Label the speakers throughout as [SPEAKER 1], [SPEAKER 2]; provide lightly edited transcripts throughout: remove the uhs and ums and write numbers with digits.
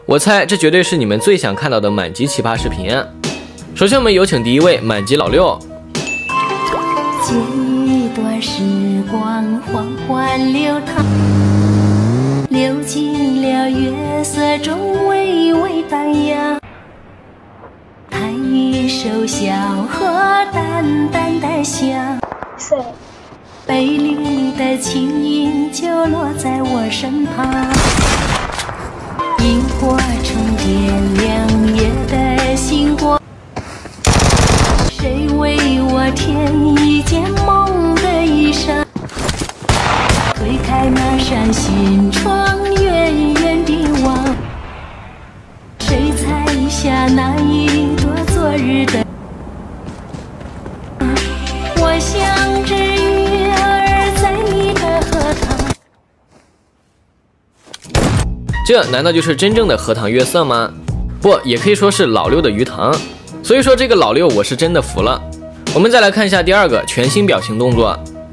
[SPEAKER 1] 我猜这绝对是你们最想看到的满级奇葩视频。首先我们有请第一位满级老六。
[SPEAKER 2] 这一段时光缓缓流淌，流进了月色中微微荡漾，弹一首小河淡淡的香，悲绿的轻音就落在我身旁，萤火虫点亮夜的星光，谁为我添一件梦的衣裳，推开那扇心窗，远远地望，谁采下那一朵昨日的，我像只鱼儿在你的荷塘。
[SPEAKER 1] 这难道就是真正的荷塘月色吗？不，也可以说是老六的鱼塘。所以说这个老六我是真的服了。我们再来看一下第二个全新表情动作。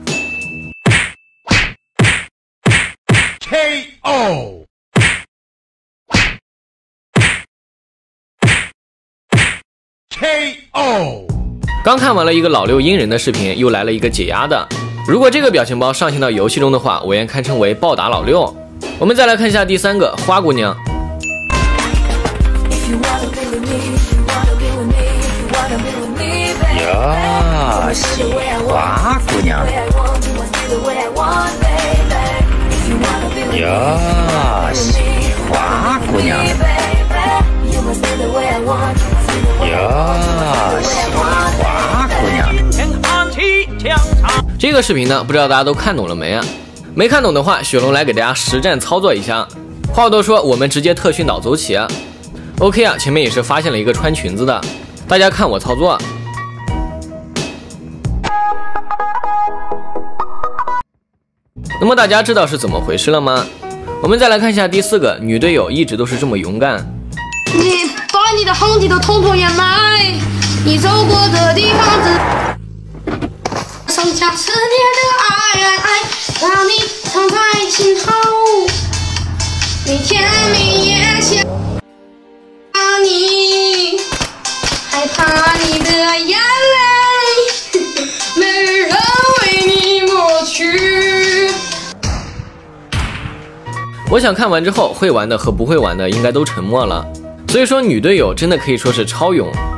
[SPEAKER 3] KO。
[SPEAKER 1] 刚看完了一个老六阴人的视频，又来了一个解压的。如果这个表情包上线到游戏中的话，我愿堪称为暴打老六。我们再来看一下第三个花姑娘。
[SPEAKER 4] 哟，喜花姑娘。哟，喜花姑娘。哟，喜花姑娘。
[SPEAKER 1] 这个视频呢，不知道大家都看懂了没啊？没看懂的话，雪龙来给大家实战操作一下。话不多说，我们直接特训岛走起。OK 啊，前面也是发现了一个穿裙子的，大家看我操作。那么大家知道是怎么回事了吗？我们再来看一下第四个，女队友一直都是这么勇敢。
[SPEAKER 5] 你把你的痕迹都统统掩埋，你走过的地方剩下10年的爱，让你藏在心头，每天每夜想你，害怕你的眼泪没人为你抹去。
[SPEAKER 1] 我想看完之后，会玩的和不会玩的应该都沉默了。所以说女队友真的可以说是超勇。